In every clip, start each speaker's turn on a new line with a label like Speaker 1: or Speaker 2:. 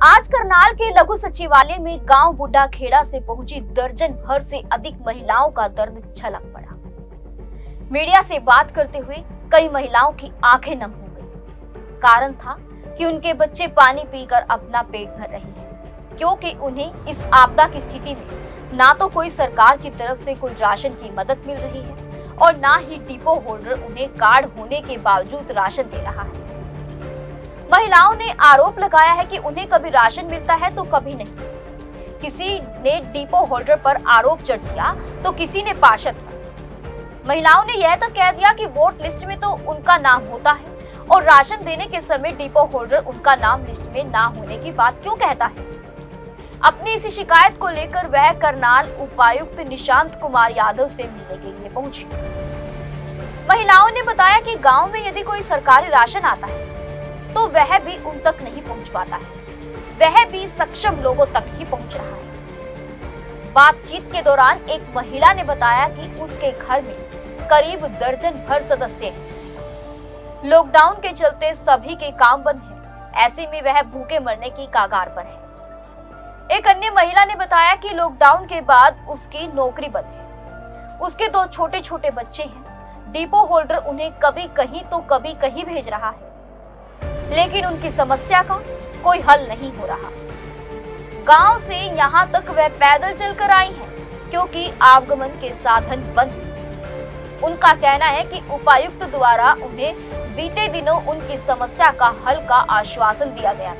Speaker 1: आज करनाल के लघु सचिवालय में गांव बुड्ढा खेड़ा से पहुंची दर्जन भर से अधिक महिलाओं का दर्द छलक पड़ा। मीडिया से बात करते हुए कई महिलाओं की आंखें नम हो गई। कारण था कि उनके बच्चे पानी पीकर अपना पेट भर रहे हैं, क्योंकि उन्हें इस आपदा की स्थिति में ना तो कोई सरकार की तरफ से कोई राशन की मदद मिल रही है और ना ही डिपो होल्डर उन्हें कार्ड होने के बावजूद राशन दे रहा है। महिलाओं ने आरोप लगाया है कि उन्हें कभी राशन मिलता है तो कभी नहीं। किसी ने डिपो होल्डर पर आरोप जड़ दिया तो किसी ने पार्षद पर। महिलाओं ने यह तक कह दिया कि वोट लिस्ट में तो उनका नाम होता है और राशन देने के समय डिपो होल्डर उनका नाम लिस्ट में ना होने की बात क्यों कहता है। अपनी इसी शिकायत को लेकर वह करनाल उपायुक्त निशांत कुमार यादव से मिलने के लिए पहुंची। महिलाओं ने बताया कि गांव में यदि कोई सरकारी राशन आता है तो वह भी उन तक नहीं पहुंच पाता है, वह भी सक्षम लोगों तक ही पहुंच रहा है। बातचीत के दौरान एक महिला ने बताया कि उसके घर में करीब दर्जन भर सदस्य हैं। लॉकडाउन के चलते सभी के काम बंद हैं, ऐसे में वह भूखे मरने की कगार पर है। एक अन्य महिला ने बताया कि लॉकडाउन के बाद उसकी नौकरी बंद है, उसके 2 छोटे छोटे बच्चे हैं। डिपो होल्डर उन्हें कभी कहीं तो कभी कहीं भेज रहा है, लेकिन उनकी समस्या का कोई हल नहीं हो रहा। गांव से यहां तक वह पैदल चलकर आई हैं, क्योंकि आवागमन के साधन बंद हैं। उनका कहना है कि उपायुक्त द्वारा उन्हें बीते दिनों उनकी समस्या का हल का आश्वासन दिया गया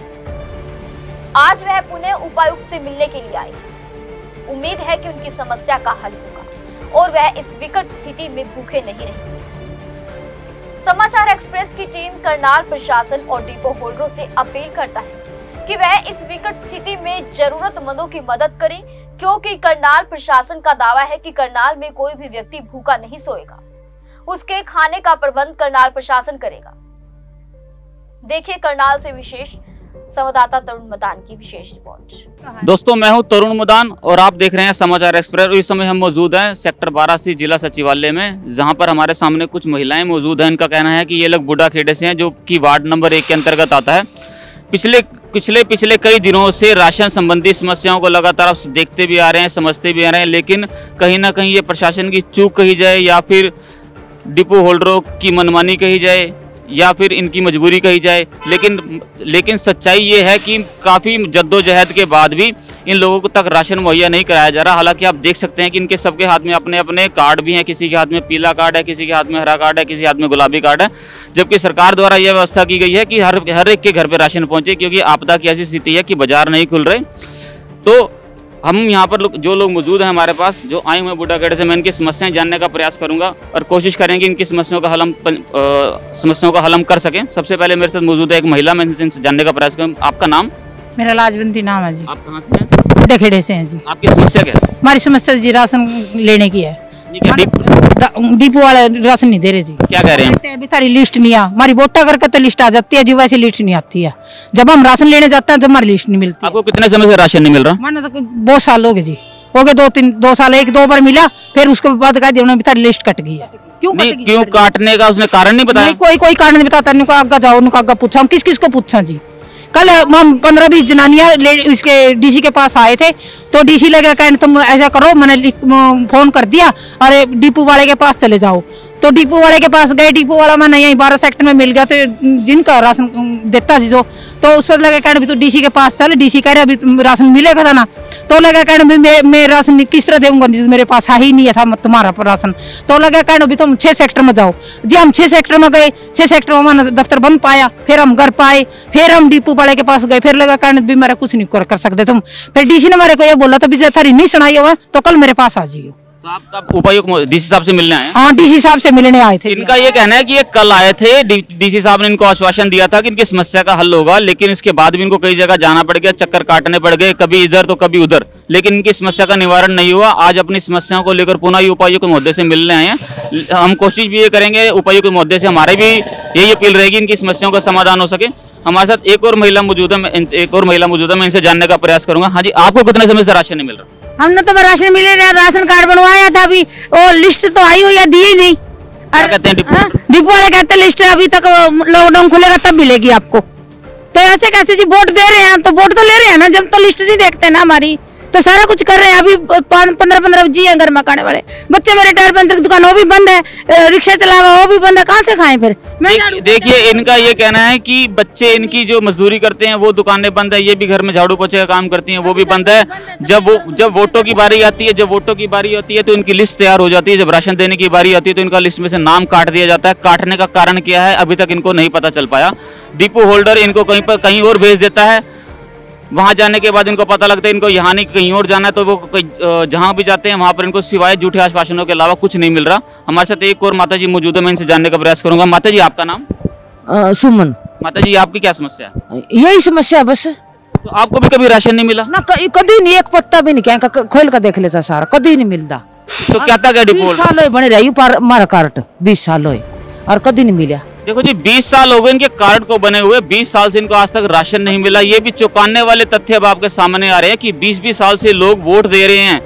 Speaker 1: था। आज वह पुनः उपायुक्त से मिलने के लिए आई। उम्मीद है कि उनकी समस्या का हल होगा और वह इस विकट स्थिति में भूखे नहीं रहेंगे। समाचार एक्सप्रेस की टीम करनाल प्रशासन और डिपो होल्डरों से अपील करता है कि वह इस विकट स्थिति में जरूरतमंदों की मदद करें, क्योंकि करनाल प्रशासन का दावा है कि करनाल में कोई भी व्यक्ति भूखा नहीं सोएगा, उसके खाने का प्रबंध करनाल प्रशासन करेगा। देखिए करनाल से विशेष संवाददाता तरुण मदान की विशेष रिपोर्ट।
Speaker 2: दोस्तों, मैं हूं तरुण मदान और आप देख रहे हैं समाचार एक्सप्रेस। इस समय हम मौजूद हैं सेक्टर 12 जिला सचिवालय में, जहां पर हमारे सामने कुछ महिलाएं मौजूद हैं। इनका कहना है कि ये लोग बुड्ढा खेड़े से हैं, जो कि वार्ड नंबर 1 के अंतर्गत आता है। पिछले कई दिनों से राशन संबंधी समस्याओं को लगातार आप देखते भी आ रहे हैं, समझते भी आ रहे हैं, लेकिन कहीं ना कहीं ये प्रशासन की चूक कही जाए या फिर डिपो होल्डरों की मनमानी कही जाए या फिर इनकी मजबूरी कही जाए, लेकिन सच्चाई ये है कि काफ़ी जद्दोजहद के बाद भी इन लोगों तक राशन मुहैया नहीं कराया जा रहा। हालांकि आप देख सकते हैं कि इनके सबके हाथ में अपने अपने कार्ड भी हैं। किसी के हाथ में पीला कार्ड है, किसी के हाथ में हरा कार्ड है, किसी के हाथ में गुलाबी कार्ड है, जबकि सरकार द्वारा यह व्यवस्था की गई है कि हर एक के घर पर राशन पहुँचे, क्योंकि आपदा की ऐसी स्थिति है कि बाजार नहीं खुल रहे। तो हम यहाँ पर जो लोग मौजूद हैं हमारे पास, जो आए हुए बुड्ढा खेड़े से, मैं इनकी समस्याएं जानने का प्रयास करूंगा और कोशिश करेंगे इनकी समस्याओं का हल हम कर सकें। सबसे पहले मेरे साथ मौजूद है एक महिला, मैं इनसे जानने का प्रयास करूँ। आपका नाम?
Speaker 3: मेरा लाजवंती नाम है जी।
Speaker 2: आप कहाँ से हैं?
Speaker 3: बुड्ढा खेड़े से हैं जी।
Speaker 2: आपकी समस्या क्या है?
Speaker 3: हमारी समस्या जी राशन लेने की है। डिपो वाले राशन नहीं दे रहे जी। क्या कह रहे हैं? अभी तारी लिस्ट नहीं आ, हमारी वोटा करके तो लिस्ट आ जाती है जी, वैसे लिस्ट नहीं आती है। जब हम राशन लेने जाते हैं तो हमारी लिस्ट नहीं मिलती।
Speaker 2: आपको कितने समय से राशन नहीं मिल रहा?
Speaker 3: माना तो बहुत साल हो गए जी, हो गए 2 साल, 1-2 बार मिला, फिर उसके बाद कह दिया उन्होंने तारी लिस्ट कट गई है।
Speaker 2: क्यों काटने का उसने कारण नहीं बताया?
Speaker 3: कोई कारण नहीं बताता। उनको आगे जाओ, उनको आगे पूछा, हम किस किस को पूछा जी। कल हम 15-20 जनानियां इसके डीसी के पास आए थे, तो डीसी लगा कहने तुम ऐसा करो, मैंने फोन कर दिया, अरे डिपो वाले के पास चले जाओ। तो डिपो वाले के पास गए, डिपो वाला मैंने यहीं 12 सेक्टर में मिल गया, तो जिनका राशन देता जी जो, तो उस पर लगा कहने तो डीसी के पास चल। डीसी कह रहे अभी राशन मिलेगा था ना, तो लगा कहने मैं राशन किस तरह दूंगा, मेरे पास है ही नहीं था तुम्हारा राशन। तो लगा कहने अभी तुम 6 सेक्टर में जाओ जी। हम 6 सेक्टर में गए, 6 सेक्टर में हमारा दफ्तर बंद पाया, फिर हम घर पाए, फिर हम डिपो वाले के पास गए, फिर लगा कहने भी मेरा कुछ नहीं कर सकते तुम। फिर डीसी ने मेरे को ये बोला तो थारी नहीं सुनाई हुआ, तो कल मेरे पास आ जाइए।
Speaker 2: तो आपका उपायुक्त डीसी साहब से मिलने आए?
Speaker 3: हाँ, डीसी साहब से मिलने आए थे।
Speaker 2: इनका ये कहना है कि ये कल आए थे, डीसी साहब ने इनको आश्वासन दिया था कि इनकी समस्या का हल होगा, लेकिन इसके बाद भी इनको कई जगह जाना पड़ गया, चक्कर काटने पड़ गए, कभी इधर तो कभी उधर, लेकिन इनकी समस्या का निवारण नहीं हुआ। आज अपनी समस्याओं को लेकर पुनः उपायुक्त महोदय से मिलने आए हैं। हम कोशिश भी ये करेंगे, उपायुक्त महोदय से हमारे भी यही अपील रहेगी इनकी समस्याओं का समाधान हो सके। हमारे साथ एक और महिला मौजूद है, मैं इनसे जानने का प्रयास करूंगा। हाँ जी, आपको कितने समय से राशन नहीं मिल रहा?
Speaker 3: हमने तो राशन मिले, राशन कार्ड बनवाया था, अभी वो लिस्ट तो आई हुई है, दी नहीं।
Speaker 2: क्या कहते हैं डिपो?
Speaker 3: डिपो वाले कहते लिस्ट अभी तक लॉकडाउन खुलेगा तब मिलेगी आपको। तो तो ऐसे कैसे जी, वोट दे रहे हैं तो वोट तो ले रहे हैं ना, जब तो लिस्ट नहीं देखते ना हमारी, तो सारा कुछ कर रहे हैं। अभी 15-15 जी हैं घर में खाने वाले बच्चे, मेरे टायर पंचर की दुकान वो भी बंद है, रिक्शा चला हुआ वो भी बंद है, कहाँ से खाएं फिर।
Speaker 2: देखिए इनका ये कहना है कि बच्चे इनकी जो मजदूरी करते हैं वो दुकानें बंद है, ये भी घर में झाड़ू पोछे का काम करती हैं वो भी बंद है। जब वोटों की बारी आती है, जब वोटों की बारी होती है तो इनकी लिस्ट तैयार हो जाती है, जब राशन देने की बारी आती है तो इनका लिस्ट में से नाम काट दिया जाता है। काटने का कारण क्या है अभी तक इनको नहीं पता चल पाया। डिपो होल्डर इनको कहीं और भेज देता है, वहां जाने के बाद इनको पता लगता है इनको यहाँ नहीं कहीं और जाना है, तो वो जहां भी जाते हैं वहां पर इनको सिवाय झूठे आश्वासनों के अलावा कुछ नहीं मिल रहा। हमारे साथ एक और माता जी मौजूद है, मैं इनसे जानने का प्रयास करूंगा। माता जी आपका नाम?
Speaker 4: सुमन।
Speaker 2: माता जी आपकी क्या समस्या है?
Speaker 4: यही समस्या बस।
Speaker 2: तो आपको भी कभी राशन नहीं मिला?
Speaker 4: ना कभी नहीं, एक पत्ता भी नहीं, क्या खोल कर देख लेता सारा, कभी नहीं मिलता।
Speaker 2: तो क्या था क्या डिपो?
Speaker 4: 20 साल बने रही पर मारा कार्ड 20 साल हुए और कभी नहीं मिला।
Speaker 2: देखो जी 20 साल हो गए इनके कार्ड को बने हुए, 20 साल से इनको आज तक राशन नहीं मिला। ये भी चौंकाने वाले तथ्य अब आपके सामने आ रहे हैं कि 20-20 साल से लोग वोट दे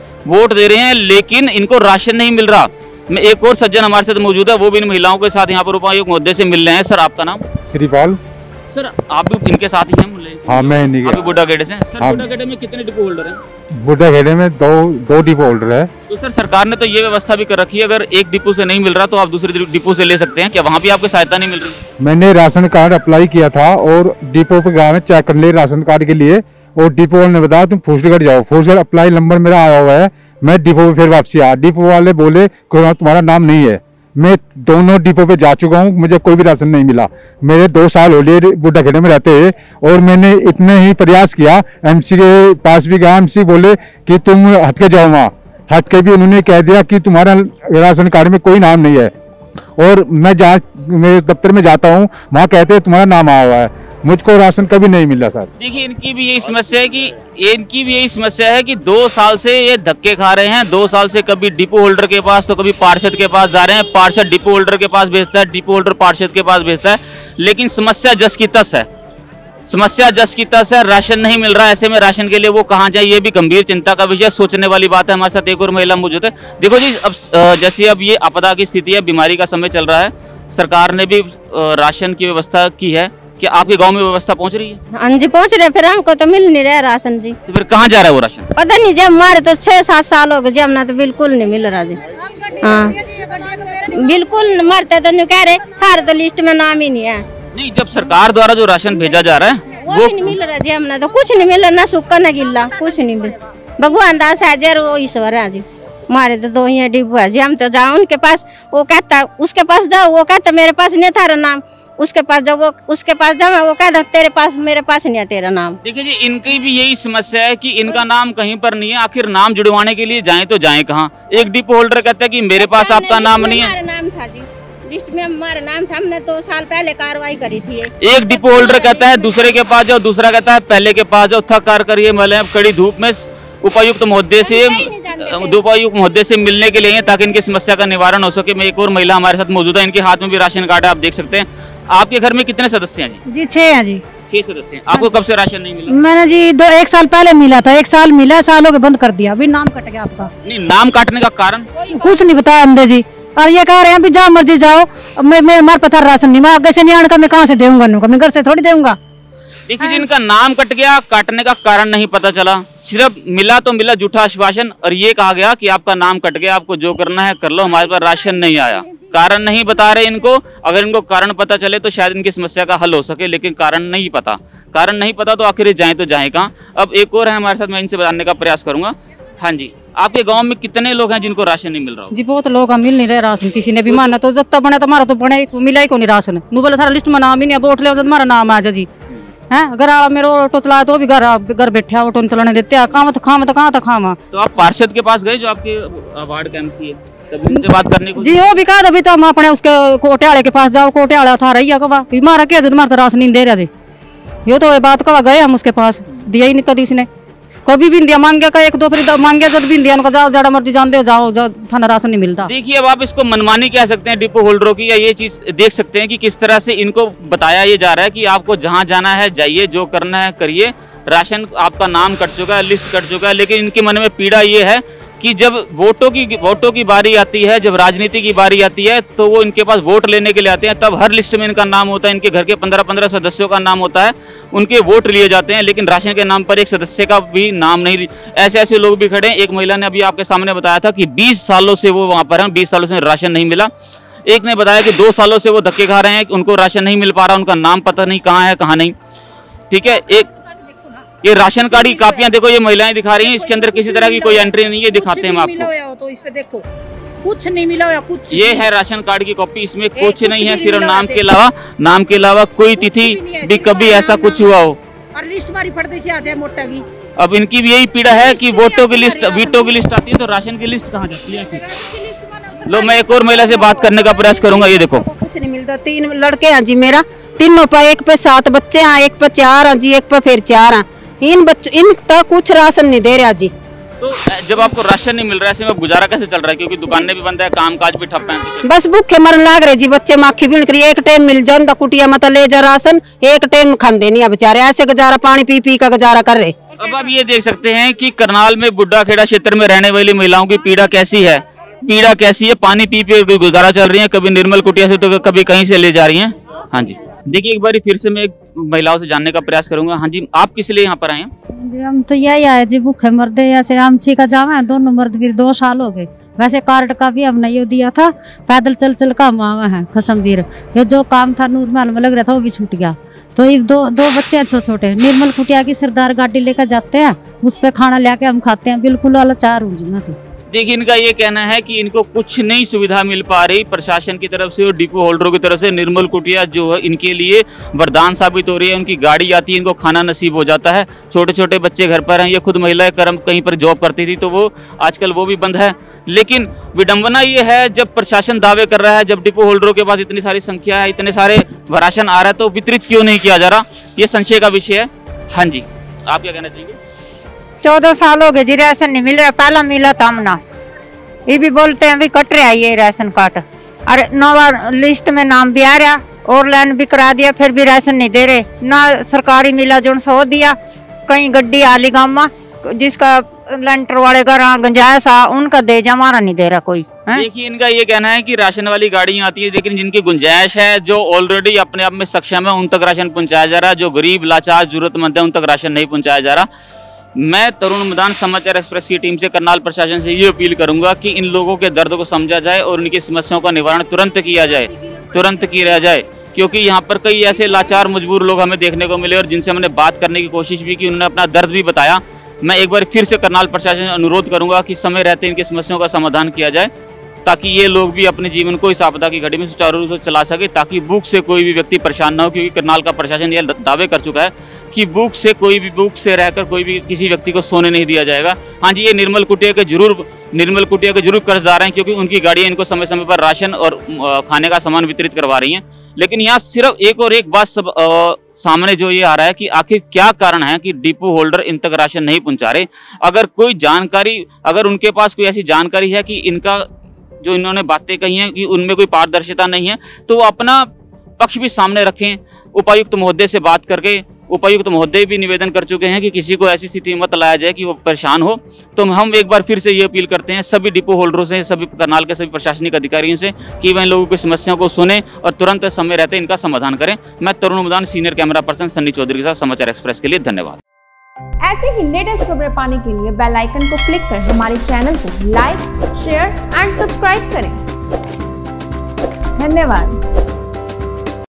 Speaker 2: रहे हैं लेकिन इनको राशन नहीं मिल रहा। मैं एक और सज्जन हमारे साथ मौजूद है, वो भी इन महिलाओं के साथ यहाँ पर उपायुक्त महोदय से मिल रहे हैं। सर आपका नाम?
Speaker 5: श्रीपाल।
Speaker 2: सर आप भी इनके साथ ही हैं?
Speaker 5: हाँ मैं इन्हीं
Speaker 2: आप भी बुड्ढाखेड़े से? सर
Speaker 5: हाँ।
Speaker 2: बुड्ढाखेड़े में कितने डिपो होल्डर हैं?
Speaker 5: बुड्ढाखेड़े में दो डिपो होल्डर है।
Speaker 2: तो सर सरकार ने तो ये व्यवस्था भी कर रखी है, अगर एक डिपो से नहीं मिल रहा तो आप दूसरे डिपो से ले सकते हैं, क्या वहाँ भी आपको सहायता नहीं मिल रही?
Speaker 5: मैंने राशन कार्ड अप्लाई किया था और डिपो पे गया, में चेक कर लिया राशन कार्ड के लिए, और डिपो वाले ने बताया तुम फूसगढ़ जाओ। फूसगढ़ अप्लाई नंबर मेरा आया हुआ है, मैं डिपो पे फिर वापसी आया, डिपो वाले बोले तुम्हारा नाम नहीं है। मैं दोनों डिपो पे जा चुका हूँ, मुझे कोई भी राशन नहीं मिला। मेरे 2 साल हो लिए बुड्ढाखेड़े में रहते हैं और मैंने इतने ही प्रयास किया, एमसी के पास भी गया, एमसी बोले कि तुम हटके जाओ, वहाँ हटके भी उन्होंने कह दिया कि तुम्हारा राशन कार्ड में कोई नाम नहीं है। और मैं मेरे दफ्तर में जाता हूँ, वहाँ कहते हैं तुम्हारा नाम आया हुआ है, मुझको राशन कभी नहीं मिला सर।
Speaker 2: देखिए इनकी भी यही समस्या है कि 2 साल से ये धक्के खा रहे हैं। 2 साल से कभी डिपो होल्डर के पास तो कभी पार्षद के पास जा रहे हैं, पार्षद डिपो होल्डर के पास भेजता है, डिपो होल्डर पार्षद के पास भेजता है, लेकिन समस्या जस की तस है, राशन नहीं मिल रहा। ऐसे में राशन के लिए वो कहाँ जाए, ये भी गंभीर चिंता का विषय, सोचने वाली बात है। हमारे साथ एक और महिला मौजूद है। देखो जी अब जैसे अब ये आपदा की स्थिति है, बीमारी का समय चल रहा है, सरकार ने भी राशन की व्यवस्था की है, क्या आपके गांव में व्यवस्था पहुंच रही है?
Speaker 6: हाँ जी पहुंच रहे, फिर हमको तो मिल नहीं रहा राशन जी।
Speaker 2: तो फिर कहाँ जा रहा है वो राशन?
Speaker 6: पता नहीं, जब हमारे तो 6-7 साल हो गए, जब ना तो बिल्कुल नहीं मिल रहा जी। हाँ बिल्कुल मरते तो नहीं कह रहे, हमारे तो लिस्ट में नाम ही नहीं है।
Speaker 2: नहीं, जब सरकार द्वारा जो राशन भेजा जा रहा है
Speaker 6: वो भी नहीं मिल रहा जी, हमने तो कुछ नहीं मिल रहा, ना सूखा ना गिल्ला, कुछ नहीं मिल। भगवान दास है वो ईश्वर है जी। हमारे तो 2 ही डिब्बू है जी, हम तो जाओ उनके पास, वो कहता उसके पास जाओ, वो कहता मेरे पास नहीं था नाम, उसके पास जाओ, वो उसके पास जाओ, वो कहता तेरे पास, मेरे पास नहीं है तेरा नाम।
Speaker 2: देखिए जी इनकी भी यही समस्या है कि इनका नाम कहीं पर नहीं है, आखिर नाम जुड़वाने के लिए जाएं तो जाएं कहाँ? एक डिपो होल्डर कहता है कि मेरे पास आपका नाम नहीं है।
Speaker 6: हमारा नाम था जी, लिस्ट में हमारा नाम था, हमने 2 साल पहले कार्रवाई करी थी।
Speaker 2: एक डिपो होल्डर कहता है दूसरे के पास जाओ, दूसरा कहता है पहले के पास जाओ, थक कार करिए मतलब कड़ी धूप में उपायुक्त महोदय से मिलने के लिए हैं ताकि इनकी समस्या का निवारण हो सके। मैं एक और महिला हमारे साथ मौजूद है, इनके हाथ में भी राशन कार्ड है, आप देख सकते हैं। आपके घर में कितने सदस्य हैं
Speaker 3: जी? 6 हैं जी।
Speaker 2: 6 सदस्य हैं। आपको कब से राशन नहीं मिला?
Speaker 3: मैंने जी 1 साल पहले मिला था, 1 साल मिला, सालों के बंद कर दिया, अभी नाम कट गया आपका।
Speaker 2: नहीं, नाम काटने का कारण
Speaker 3: कुछ नहीं बताया अंदर जी, और ये कह रहे हैं अभी जाओ मर्जी जाओ, मैं हमारे पता राशन नहीं, मैं आगे से नहीं आने का, मैं कहाँ से दूंगा, मैं घर से थोड़ी दूंगा।
Speaker 2: देखिए जिनका नाम कट गया, काटने का कारण नहीं पता चला, सिर्फ मिला तो मिला झूठा आश्वासन, और ये कहा गया कि आपका नाम कट गया, आपको जो करना है कर लो, हमारे पास राशन नहीं आया। कारण नहीं बता रहे इनको, अगर इनको कारण पता चले तो शायद इनकी समस्या का हल हो सके, लेकिन कारण नहीं पता तो आखिर जाए तो जाए कहाँ? अब एक और है हमारे साथ, मैं इनसे बताने का प्रयास करूंगा। हाँ जी, आपके गांव में कितने लोग हैं जिनको राशन नहीं मिल रहा?
Speaker 3: जी बहुत लोग मिल नहीं रहे राशन, किसी ने भी माना तो जत्ता बने तो हमारा तो बने मिला ही को नहीं राशन, नु बोले सारा लिस्ट में नाम ही नहीं, वोट ले हमारा नाम आ जा जी है। घर मेरे ऑटो चलाया तो भी घर बैठे ऑटो चलाने देते, कहाँ तो कहाँ तक खावा। तो
Speaker 2: आप पार्षद के पास गए जो आपके वार्ड का एमसी है, तब उनसे बात करने को?
Speaker 3: जी वो भी कहा अभी तो हम अपने उसके कोटियाले के पास जाओ, कोटियाला था रही है मारा क्या तुम्हारा तो राशन नहीं दे रहा जी, यो तो बात कहा गए हम उसके पास, दिया ही नहीं कभी इसने, कभी भी दिया, मांगे का 1-2 फिर मांगे जब भी दिया, उनको जाओ जड़ा मर्जी जानते हो जाओ, थाना राशन नहीं मिलता।
Speaker 2: देखिए अब आप इसको मनमानी कह सकते हैं डिपो होल्डरों की, या ये चीज देख सकते हैं कि किस तरह से इनको बताया ये जा रहा है कि आपको जहां जाना है जाइए, जो करना है करिए, राशन आपका नाम कट चुका है, लिस्ट कट चुका है, लेकिन इनके मन में पीड़ा ये है कि जब वोटों की बारी आती है, जब राजनीति की बारी आती है, तो वो इनके पास वोट लेने के लिए आते हैं। तब हर लिस्ट में इनका नाम होता है, इनके घर के 15-15 सदस्यों का नाम होता है, उनके वोट लिए जाते हैं, लेकिन राशन के नाम पर एक सदस्य का भी नाम नहीं। ऐसे लोग भी खड़े हैं। एक महिला ने अभी आपके सामने बताया था कि 20 सालों से वो वहां पर हैं, 20 सालों से राशन नहीं मिला। एक ने बताया कि 2 सालों से वो धक्के खा रहे हैं, उनको राशन नहीं मिल पा रहा, उनका नाम पता नहीं कहाँ है कहाँ नहीं। ठीक है, एक ये राशन कार्ड की कापियां देखो, ये महिलाएं दिखा रही हैं, इसके अंदर किसी तरह की कोई एंट्री नहीं है, दिखाते हैं हम आपको।
Speaker 3: तो इस पे देखो कुछ नहीं मिला हुआ, कुछ
Speaker 2: ये है राशन कार्ड की कॉपी, इसमें कुछ नहीं है, सिर्फ नाम के अलावा कोई तिथि भी कभी ऐसा कुछ हुआ हो।
Speaker 3: और लिस्ट मारी पड़ती से आते हैं मोटा की।
Speaker 2: अब इनकी भी यही पीड़ा है कि वोटों की लिस्ट आती है तो राशन की लिस्ट कहाँ जाती है। लो, मैं एक और महिला से बात करने का प्रयास करूंगा। ये देखो,
Speaker 6: कुछ नहीं मिलता। 3 लड़के हैं जी मेरा, तीनों पे, एक पे 7 बच्चे हैं, एक पे 4 हैं जी, एक पे फिर 4 हैं। इन तक कुछ राशन नहीं दे रहा जी।
Speaker 2: तो जब आपको राशन नहीं मिल रहा है, ऐसे में गुजारा कैसे चल रहा है? क्योंकि दुकानें भी बंद है, काम काज भी ठप है। तो
Speaker 6: बस भूखे मरन लाग रहे जी, बच्चे माखी बीन करी। एक टाइम मिल जाए कुटिया मत ले जा राशन, एक टाइम खाते नहीं है बेचारे, ऐसे गुजारा पानी पी पी का गुजारा कर रहे।
Speaker 2: अब आप ये देख सकते हैं कि करनाल में बुड्ढा खेड़ा क्षेत्र में रहने वाली महिलाओं की पीड़ा कैसी है। पानी पी पी गुजारा चल रही है, कभी निर्मल कुटिया से तो कभी कहीं से ले जा रही हैं। हाँ जी, देखिए एक बार फिर से मैं महिलाओं से जानने का प्रयास करूंगा। हाँ जी, आप किस लिए यहाँ पर आए हैं?
Speaker 7: हम तो यही आए जी, भूखे मरदे ऐसे आमसी का जावा है, दोनों मर्द फिर 2 साल हो गए। वैसे कार्ड का भी हमने ये दिया था, पैदल चल का मावा है खसमवीर। ये जो काम था नूर महल में लग रहा था वो भी छूट गया। तो ये दो बच्चे हैं छोटे छोटे, निर्मल कुटिया की सरदार गाड़ी लेकर जाते हैं, उस पे खाना लेके हम खाते हैं। बिल्कुल लाचार हूँ जी मैं तो।
Speaker 2: देखिए, इनका ये कहना है कि इनको कुछ नहीं सुविधा मिल पा रही प्रशासन की तरफ से और डिपो होल्डरों की तरफ से। निर्मल कुटिया जो है इनके लिए वरदान साबित हो रही है। उनकी गाड़ी आती है, इनको खाना नसीब हो जाता है। छोटे छोटे बच्चे घर पर हैं। ये खुद महिलाएं कहीं पर जॉब करती थी, तो वो आजकल वो भी बंद है। लेकिन विडंबना ये है, जब प्रशासन दावे कर रहा है, जब डिपो होल्डरों के पास इतनी सारी संख्या है, इतने सारे राशन आ रहा है, तो वितरित क्यों नहीं किया जा रहा? ये संशय का विषय है। हाँ जी, आप क्या कहना चाहिए?
Speaker 8: 14 साल हो गए जी, राशन नहीं मिल रहा। पहला मिला था हमना, ये भी बोलते हैं भी कट रहा है ये राशन कार्ड। अरे नवा लिस्ट में नाम भी आ रहा, और लाइन भी करा दिया, फिर भी राशन नहीं दे रहे ना। सरकारी मिला जो सो दिया, कहीं गड्डी आली गाँव में जिसका लेंटर वाले घर गुंजाइश आ, उनका दे जा, हमारा नहीं दे रहा कोई।
Speaker 2: देखिए, इनका ये कहना है कि राशन वाली गाड़ियां आती है, लेकिन जिनकी गुंजाइश है, जो ऑलरेडी अपने आप में सक्षम है, उन तक राशन पहुंचाया जा रहा है। जो गरीब लाचार जरूरतमंद है, उन तक राशन नहीं पहुंचाया जा रहा। मैं तरुण मैदान समाचार एक्सप्रेस की टीम से करनाल प्रशासन से ये अपील करूंगा कि इन लोगों के दर्द को समझा जाए और उनकी समस्याओं का निवारण तुरंत किया जाए, क्योंकि यहाँ पर कई ऐसे लाचार मजबूर लोग हमें देखने को मिले और जिनसे हमने बात करने की कोशिश भी की, उन्होंने अपना दर्द भी बताया। मैं एक बार फिर से करनाल प्रशासन से अनुरोध करूंगा कि समय रहते इनकी समस्याओं का समाधान किया जाए, ताकि ये लोग भी अपने जीवन को इस आपदा की घड़ी में सुचारू रूप से चला सके, ताकि भूख से कोई भी व्यक्ति परेशान ना हो। क्योंकि करनाल का प्रशासन ये दावे कर चुका है कि भूख से रहकर कोई भी किसी व्यक्ति को सोने नहीं दिया जाएगा। हाँ जी, ये निर्मल कुटिया के जरूर कर्जदार हैं, क्योंकि उनकी गाड़ियां इनको समय समय पर राशन और खाने का सामान वितरित करवा रही हैं। लेकिन यहाँ सिर्फ एक बात सामने जो ये आ रहा है कि आखिर क्या कारण है कि डिपो होल्डर इन तक राशन नहीं पहुंचा रहे। अगर उनके पास कोई ऐसी जानकारी है कि इनका जो इन्होंने बातें कही हैं कि उनमें कोई पारदर्शिता नहीं है, तो वो अपना पक्ष भी सामने रखें। उपायुक्त महोदय से बात करके उपायुक्त महोदय भी निवेदन कर चुके हैं कि किसी को ऐसी स्थिति में मत लाया जाए कि वो परेशान हो। तो हम एक बार फिर से ये अपील करते हैं सभी डिपो होल्डरों से, सभी करनाल के सभी प्रशासनिक अधिकारियों से कि वह इन लोगों की समस्याओं को सुने और तुरंत समय रहते इनका समाधान करें। मैं Tarun Maidan, senior camera person Sunny Chaudhary के साथ समाचार एक्सप्रेस के लिए। धन्यवाद।
Speaker 9: ऐसे ही लेटेस्ट खबरें पाने के लिए बेल आइकन को क्लिक कर हमारे चैनल को लाइक, शेयर एंड सब्सक्राइब करें। धन्यवाद।